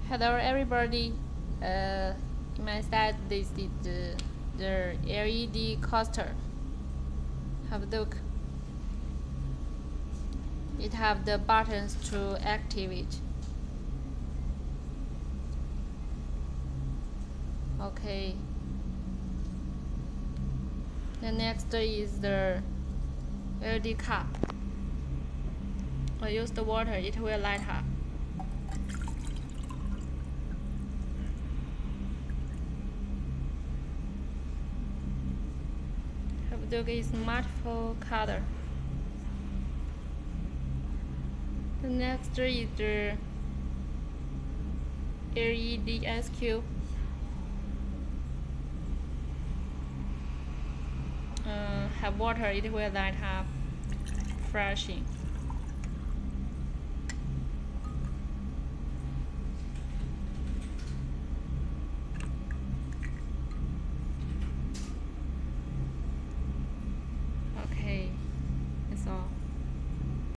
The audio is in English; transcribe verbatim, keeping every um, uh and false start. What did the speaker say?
Hello everybody, uh, in my side this is the, the L E D coaster. Have a look. It have the buttons to activate. Okay. The next is the L E D cup. I use the water, it will light up. Have a look, is multiple color. The next is the L E D IceCube. Uh, have water, it will light up, flashing.